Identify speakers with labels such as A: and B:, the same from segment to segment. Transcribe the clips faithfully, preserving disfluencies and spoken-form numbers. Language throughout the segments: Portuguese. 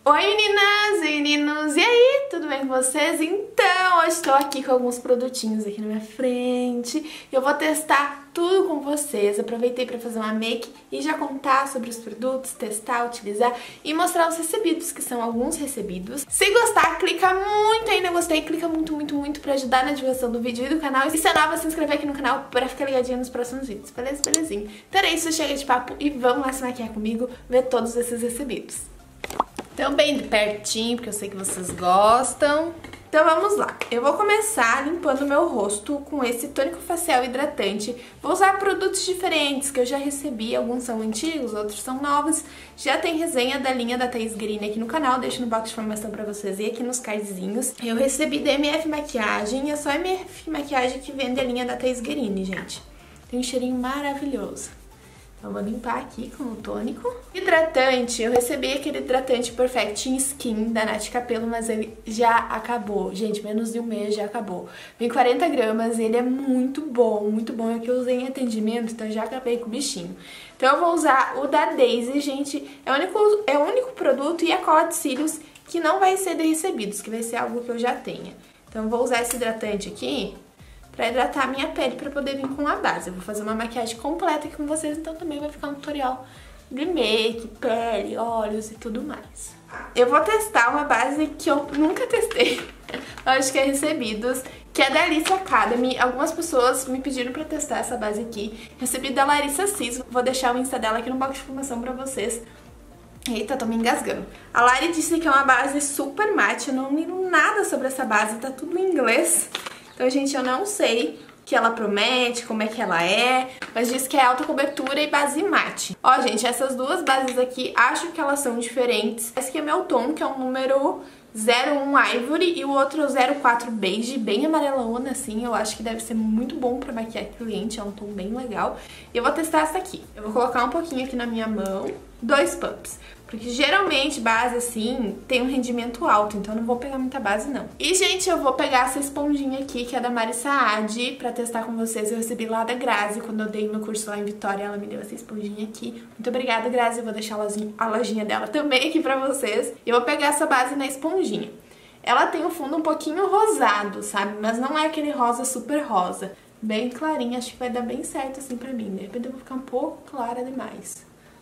A: Oi meninas e meninos, e aí, tudo bem com vocês? Então, hoje estou aqui com alguns produtinhos aqui na minha frente. Eu vou testar tudo com vocês. Aproveitei para fazer uma make e já contar sobre os produtos, testar, utilizar e mostrar os recebidos, que são alguns recebidos. Se gostar, clica muito aí no gostei, clica muito, muito, muito para ajudar na divulgação do vídeo e do canal. E se é nova, se inscrever aqui no canal para ficar ligadinho nos próximos vídeos, beleza? Belezinha. Então é isso, chega de papo e vamos lá se maquiar comigo, ver todos esses recebidos. Então bem de pertinho, porque eu sei que vocês gostam. Então vamos lá. Eu vou começar limpando o meu rosto com esse tônico facial hidratante. Vou usar produtos diferentes que eu já recebi, alguns são antigos, outros são novos. Já tem resenha da linha da Thaís Green aqui no canal, deixo no box de informação pra vocês e aqui nos cardzinhos. Eu recebi da M F Maquiagem, é só M F Maquiagem que vende a linha da Thaís Green, gente. Tem um cheirinho maravilhoso. Então, vou limpar aqui com o tônico. Hidratante, eu recebi aquele hidratante Perfecting Skin da Nath Capello, mas ele já acabou. Gente, menos de um mês já acabou. Vem quarenta gramas, ele é muito bom, muito bom. É que eu usei em atendimento, então já acabei com o bichinho. Então eu vou usar o da Daisy, gente. É o único, é o único produto e a cola de cílios que não vai ser de recebidos, que vai ser algo que eu já tenha. Então eu vou usar esse hidratante aqui pra hidratar a minha pele, pra poder vir com a base. Eu vou fazer uma maquiagem completa aqui com vocês, então também vai ficar um tutorial de make, pele, olhos e tudo mais. Eu vou testar uma base que eu nunca testei, eu acho que é recebidos, que é da Alice Academy. Algumas pessoas me pediram pra testar essa base aqui. Recebi da Larissa Cis, vou deixar o Insta dela aqui no box de informação pra vocês. Eita, tô me engasgando. A Lari disse que é uma base super mate, eu não li nada sobre essa base, tá tudo em inglês. Então, gente, eu não sei o que ela promete, como é que ela é, mas diz que é alta cobertura e base mate. Ó, gente, essas duas bases aqui, acho que elas são diferentes. Esse aqui é meu tom, que é o número zero um Ivory, e o outro zero quatro Beige, bem amarelona, assim. Eu acho que deve ser muito bom pra maquiar cliente, é um tom bem legal. E eu vou testar essa aqui. Eu vou colocar um pouquinho aqui na minha mão, dois pumps. Porque geralmente base assim tem um rendimento alto, então eu não vou pegar muita base não. E gente, eu vou pegar essa esponjinha aqui, que é da Mari Saad, pra testar com vocês. Eu recebi lá da Grazi, quando eu dei meu curso lá em Vitória, ela me deu essa esponjinha aqui. Muito obrigada, Grazi, eu vou deixar a lojinha dela também aqui pra vocês. E eu vou pegar essa base na esponjinha. Ela tem o fundo um pouquinho rosado, sabe? Mas não é aquele rosa super rosa. Bem clarinha, acho que vai dar bem certo assim pra mim. De repente eu vou ficar um pouco clara demais.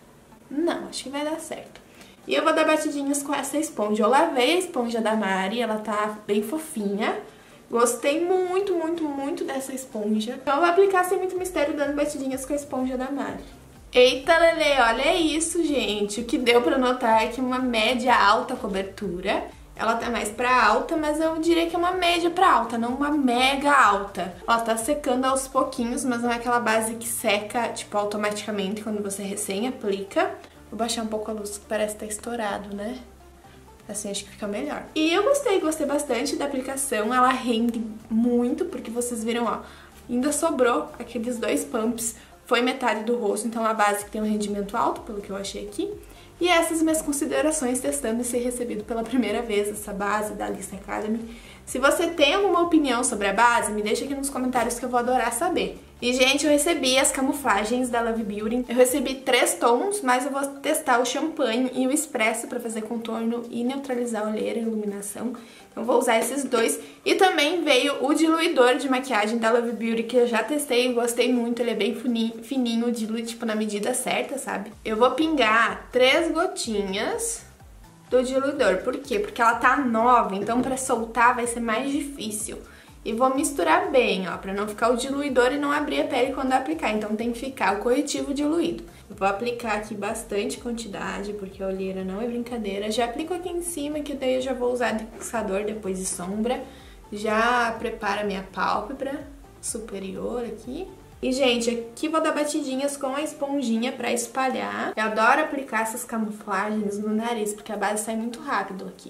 A: Não, acho que vai dar certo. E eu vou dar batidinhas com essa esponja. Eu lavei a esponja da Mari, ela tá bem fofinha. Gostei muito, muito, muito dessa esponja. Então eu vou aplicar sem muito mistério, dando batidinhas com a esponja da Mari. Eita, Lele, olha isso, gente. O que deu pra notar é que uma média alta cobertura. Ela tá mais pra alta, mas eu diria que é uma média pra alta, não uma mega alta. Ela tá secando aos pouquinhos, mas não é aquela base que seca, tipo, automaticamente quando você recém aplica. Vou baixar um pouco a luz, que parece que tá estourado, né? Assim acho que fica melhor. E eu gostei, gostei bastante da aplicação. Ela rende muito, porque vocês viram, ó, ainda sobrou aqueles dois pumps. Foi metade do rosto, então a base que tem um rendimento alto, pelo que eu achei aqui. E essas minhas considerações testando esse recebido pela primeira vez, essa base da Alice Academy. Se você tem alguma opinião sobre a base, me deixa aqui nos comentários que eu vou adorar saber. E, gente, eu recebi as camuflagens da Love Beauty. Eu recebi três tons, mas eu vou testar o champanhe e o expresso pra fazer contorno e neutralizar a olheira e iluminação. Então, vou usar esses dois. E também veio o diluidor de maquiagem da Love Beauty, que eu já testei e gostei muito. Ele é bem fininho, dilui, tipo, na medida certa, sabe? Eu vou pingar três gotinhas do diluidor. Por quê? Porque ela tá nova, então pra soltar vai ser mais difícil. E vou misturar bem, ó, pra não ficar o diluidor e não abrir a pele quando aplicar. Então tem que ficar o corretivo diluído. Eu vou aplicar aqui bastante quantidade, porque a olheira não é brincadeira. Já aplico aqui em cima, que daí eu já vou usar de fixador depois de sombra. Já preparo a minha pálpebra superior aqui. E, gente, aqui vou dar batidinhas com a esponjinha pra espalhar. Eu adoro aplicar essas camuflagens no nariz, porque a base sai muito rápido aqui.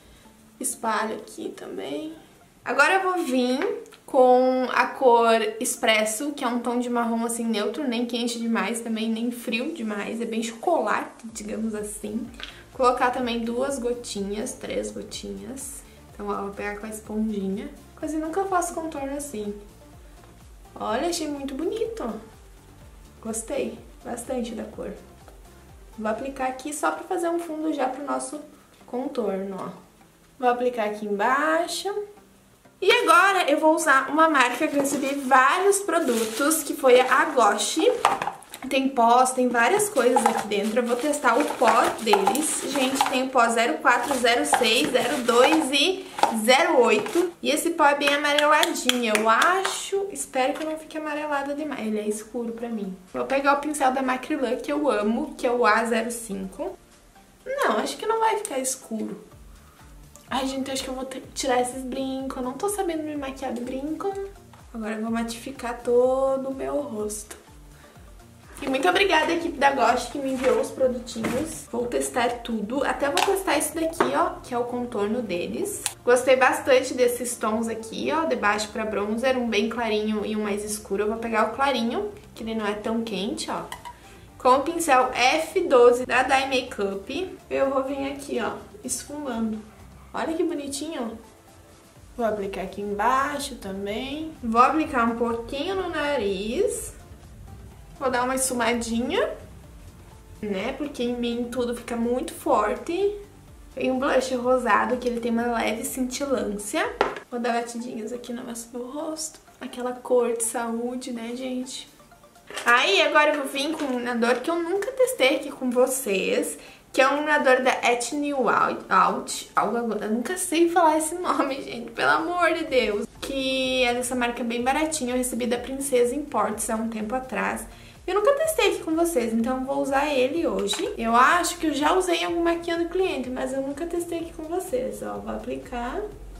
A: Espalho aqui também. Agora eu vou vir com a cor Expresso, que é um tom de marrom assim neutro, nem quente demais também, nem frio demais, é bem chocolate, digamos assim. Colocar também duas gotinhas, três gotinhas. Então, ó, vou pegar com a esponjinha. Quase nunca faço contorno assim. Olha, achei muito bonito. Gostei bastante da cor. Vou aplicar aqui só pra fazer um fundo já pro nosso contorno, ó. Vou aplicar aqui embaixo. E agora eu vou usar uma marca que eu recebi vários produtos, que foi a Goshi. Tem pós, tem várias coisas aqui dentro. Eu vou testar o pó deles. Gente, tem o pó zero quatro, zero seis, zero dois e zero oito. E esse pó é bem amareladinho, eu acho. Espero que não fique amarelado demais. Ele é escuro pra mim. Vou pegar o pincel da Macrylan, que eu amo, que é o A zero cinco. Não, acho que não vai ficar escuro. Ai, gente, acho que eu vou ter que tirar esses brincos. Eu não tô sabendo me maquiar de brinco. Agora eu vou matificar todo o meu rosto. E muito obrigada, equipe da Goshi, que me enviou os produtinhos. Vou testar tudo. Até vou testar esse daqui, ó, que é o contorno deles. Gostei bastante desses tons aqui, ó, de baixo pra bronzer. Um bem clarinho e um mais escuro. Eu vou pegar o clarinho, que ele não é tão quente, ó. Com o pincel F doze da Dye Makeup. Eu vou vir aqui, ó, esfumando. Olha que bonitinho. Vou aplicar aqui embaixo também. Vou aplicar um pouquinho no nariz. Vou dar uma esfumadinha, né? Porque em mim tudo fica muito forte. Tem um blush rosado que ele tem uma leve cintilância. Vou dar batidinhas aqui no meu rosto. Aquela cor de saúde, né, gente? Aí agora eu vou vir com um iluminador que eu nunca testei aqui com vocês, que é um iluminador da Etnial Out, algo agora, eu nunca sei falar esse nome, gente, pelo amor de Deus. Que é dessa marca bem baratinha, eu recebi da Princesa Imports há um tempo atrás. Eu nunca testei aqui com vocês, então eu vou usar ele hoje. Eu acho que eu já usei em algum maquiando cliente, mas eu nunca testei aqui com vocês. Ó, vou aplicar.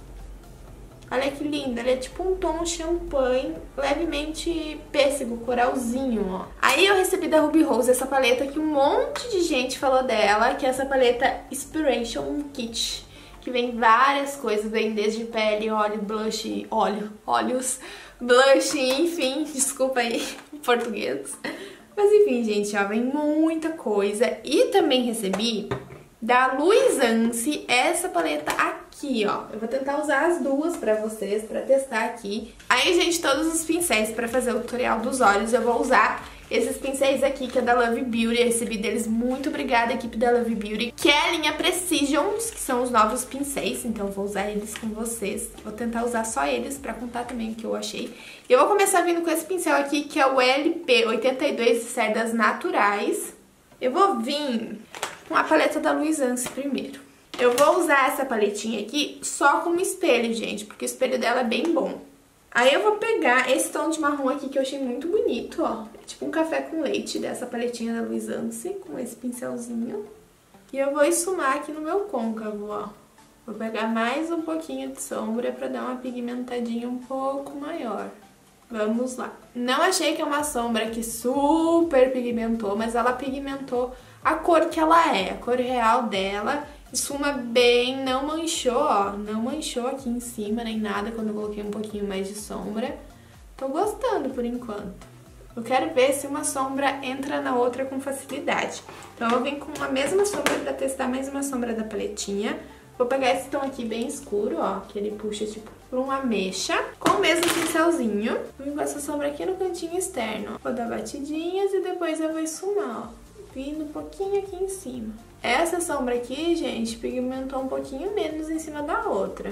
A: Olha que lindo, ele é tipo um tom champanhe, levemente pêssego, coralzinho, ó. Aí eu recebi da Ruby Rose essa paleta que um monte de gente falou dela, que é essa paleta Inspiration Kit, que vem várias coisas, vem desde pele, óleo, blush, óleo, óleos, blush, enfim, desculpa aí em português. Mas enfim, gente, ó, vem muita coisa. E também recebi da Luisance essa paleta aqui, ó. Eu vou tentar usar as duas pra vocês, pra testar aqui. Aí, gente, todos os pincéis pra fazer o tutorial dos olhos, eu vou usar esses pincéis aqui, que é da Love Beauty. Eu recebi deles, muito obrigada, equipe da Love Beauty. Que é a linha Precisions, que são os novos pincéis. Então eu vou usar eles com vocês. Vou tentar usar só eles pra contar também o que eu achei. Eu vou começar vindo com esse pincel aqui, que é o L P oitenta e dois de cerdas naturais. Eu vou vir com a paleta da Luisance primeiro. Eu vou usar essa paletinha aqui só como espelho, gente, porque o espelho dela é bem bom. Aí eu vou pegar esse tom de marrom aqui que eu achei muito bonito, ó. É tipo um café com leite dessa paletinha da Luisance, com esse pincelzinho. E eu vou esfumar aqui no meu côncavo, ó. Vou pegar mais um pouquinho de sombra pra dar uma pigmentadinha um pouco maior. Vamos lá. Não achei que é uma sombra que super pigmentou, mas ela pigmentou a cor que ela é, a cor real dela. Esfuma bem, não manchou, ó, não manchou aqui em cima nem nada quando eu coloquei um pouquinho mais de sombra. Tô gostando por enquanto. Eu quero ver se uma sombra entra na outra com facilidade. Então eu vim com a mesma sombra pra testar mais uma sombra da paletinha. Vou pegar esse tom aqui bem escuro, ó, que ele puxa tipo por uma ameixa, com o mesmo pincelzinho. Vou vir com essa sombra aqui no cantinho externo. Vou dar batidinhas e depois eu vou esfumar, ó, vindo um pouquinho aqui em cima. Essa sombra aqui, gente, pigmentou um pouquinho menos em cima da outra.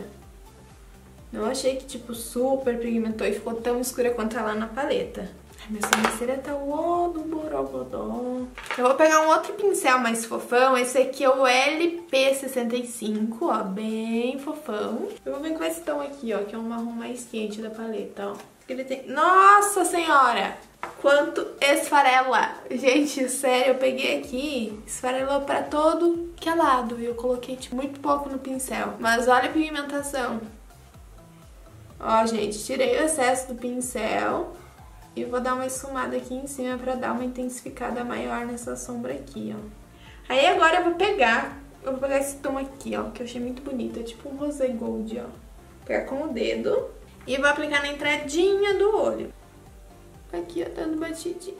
A: Não achei que, tipo, super pigmentou e ficou tão escura quanto ela na paleta. Ai, minha sobrancelha tá ó do borogodó. Eu vou pegar um outro pincel mais fofão. Esse aqui é o L P sessenta e cinco, ó, bem fofão. Eu vou vir com esse tom aqui, ó, que é um marrom mais quente da paleta, ó. Ele tem... Nossa senhora! Quanto esfarela! Gente, sério, eu peguei aqui, esfarelou pra todo que é lado. E eu coloquei, tipo, muito pouco no pincel. Mas olha a pigmentação. Ó, gente, tirei o excesso do pincel. E vou dar uma esfumada aqui em cima pra dar uma intensificada maior nessa sombra aqui, ó. Aí agora eu vou pegar, eu vou pegar esse tom aqui, ó, que eu achei muito bonito. É tipo um rosé gold, ó. Vou pegar com o dedo e vou aplicar na entradinha do olho. Aqui, ó, dando batidinhas.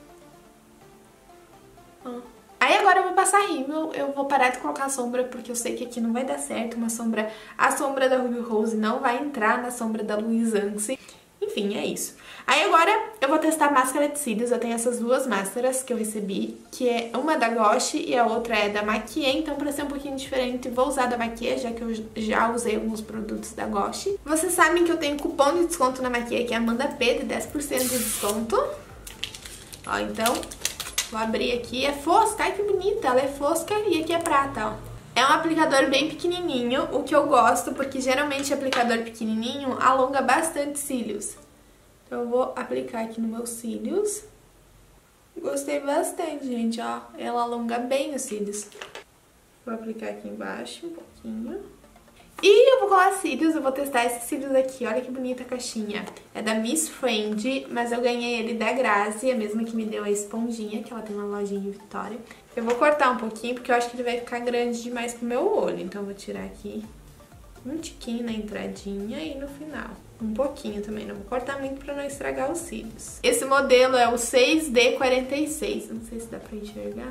A: Ó. Aí agora eu vou passar rímel, eu vou parar de colocar sombra porque eu sei que aqui não vai dar certo uma sombra. A sombra da Ruby Rose não vai entrar na sombra da Luisance. Enfim, enfim, é isso. Aí agora eu vou testar a máscara de cílios. Eu tenho essas duas máscaras que eu recebi, que é uma da Goshi e a outra é da Maquiê. Então, pra ser um pouquinho diferente, vou usar da Maquiê, já que eu já usei alguns produtos da Goshi. Vocês sabem que eu tenho cupom de desconto na Maquiê, que é Amanda P, de dez por cento de desconto. Ó, então, vou abrir aqui. É fosca, ai que bonita, ela é fosca e aqui é prata, ó. É um aplicador bem pequenininho, o que eu gosto, porque geralmente aplicador pequenininho alonga bastante cílios. Então eu vou aplicar aqui nos meus cílios. Gostei bastante, gente, ó. Ela alonga bem os cílios. Vou aplicar aqui embaixo um pouquinho. E eu vou colar cílios, eu vou testar esses cílios aqui. Olha que bonita a caixinha. É da Miss Friend, mas eu ganhei ele da Grazi, a mesma que me deu a esponjinha, que ela tem uma lojinha em Vitória. Eu vou cortar um pouquinho, porque eu acho que ele vai ficar grande demais pro meu olho. Então eu vou tirar aqui um tiquinho na entradinha e no final. Um pouquinho também, não vou cortar muito pra não estragar os cílios. Esse modelo é o seis D quarenta e seis, não sei se dá pra enxergar.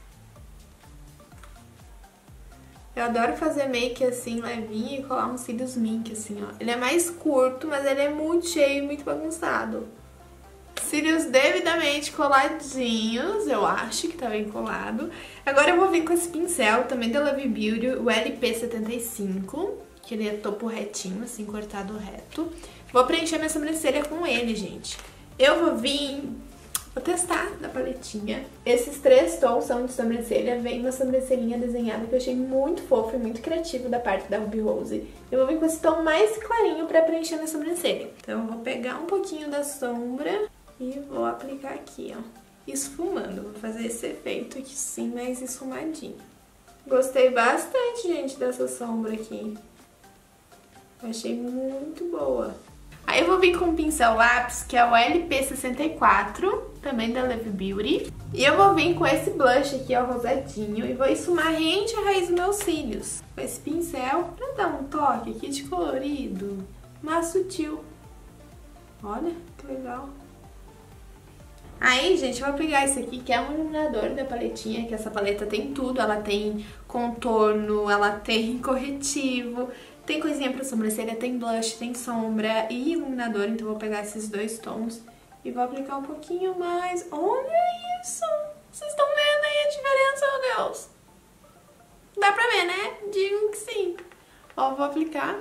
A: Eu adoro fazer make assim, levinho, e colar uns cílios mink assim, ó. Ele é mais curto, mas ele é muito cheio e muito bagunçado. Cílios devidamente coladinhos, eu acho que tá bem colado. Agora eu vou vir com esse pincel, também da Love Beauty, o L P setenta e cinco, que ele é topo retinho, assim, cortado reto. Vou preencher minha sobrancelha com ele, gente. Eu vou vir... Vou testar da paletinha. Esses três tons são de sobrancelha. Vem uma sobrancelhinha desenhada que eu achei muito fofo e muito criativo da parte da Ruby Rose. Eu vou vir com esse tom mais clarinho pra preencher minha sobrancelha. Então eu vou pegar um pouquinho da sombra e vou aplicar aqui, ó. Esfumando. Vou fazer esse efeito aqui sim, mais esfumadinho. Gostei bastante, gente, dessa sombra aqui. Eu achei muito boa. Aí eu vou vir com um pincel lápis, que é o L P sessenta e quatro, também da Love Beauty. E eu vou vir com esse blush aqui, ó, rosadinho, e vou esfumar rente a raiz dos meus cílios. Com esse pincel, pra dar um toque aqui de colorido, mais sutil. Olha, que legal. Aí, gente, eu vou pegar esse aqui, que é um iluminador da paletinha, que essa paleta tem tudo. Ela tem contorno, ela tem corretivo... Tem coisinha pra sobrancelha, tem blush, tem sombra e iluminador, então eu vou pegar esses dois tons e vou aplicar um pouquinho mais. Olha isso! Vocês estão vendo aí a diferença, meu Deus? Dá pra ver, né? Digo que sim. Ó, vou aplicar.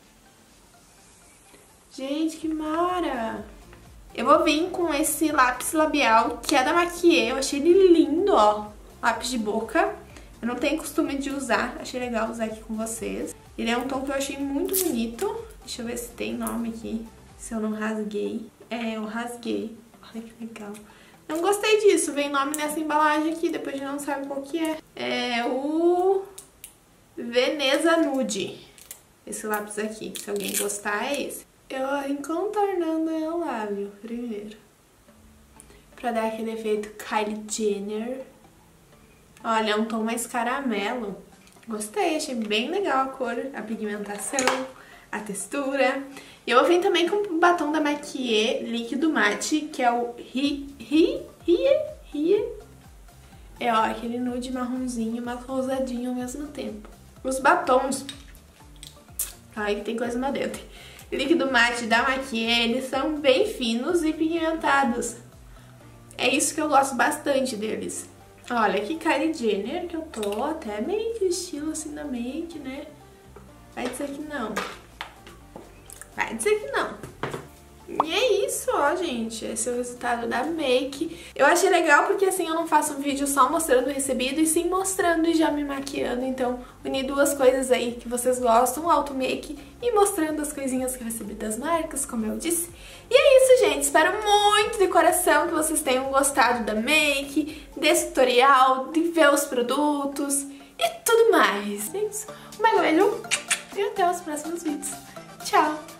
A: Gente, que mara! Eu vou vir com esse lápis labial, que é da Maquiê. Eu achei ele lindo, ó. Lápis de boca. Eu não tenho costume de usar, achei legal usar aqui com vocês. Ele é um tom que eu achei muito bonito. Deixa eu ver se tem nome aqui, se eu não rasguei. É, eu rasguei. Olha que legal. Não gostei disso, vem nome nessa embalagem aqui, depois a gente não sabe qual que é. É o Veneza Nude. Esse lápis aqui, se alguém gostar é esse. Eu vou contornando meu lábio primeiro, pra dar aquele efeito Kylie Jenner. Olha, é um tom mais caramelo. Gostei, achei bem legal a cor, a pigmentação, a textura. E eu vou vir também com o batom da Maquiê líquido mate, que é o Ri... Ri... Rie... Rie... É, ó, aquele nude marronzinho, mas rosadinho ao mesmo tempo. Os batons... Ai, tem coisa lá dentro. Líquido mate da Maquiê, eles são bem finos e pigmentados. É isso que eu gosto bastante deles. Olha, que Kylie Jenner que eu tô, até meio que estilo assim da make, né? Vai dizer que não. Vai dizer que não. E é isso, ó, gente. Esse é o resultado da make. Eu achei legal porque assim eu não faço um vídeo só mostrando o recebido, e sim mostrando e já me maquiando. Então, uni duas coisas aí que vocês gostam, o auto make e mostrando as coisinhas que eu recebi das marcas, como eu disse. E é isso, gente. Espero muito de coração que vocês tenham gostado da make, desse tutorial, de ver os produtos e tudo mais. É isso. Um mega beijo e até os próximos vídeos. Tchau!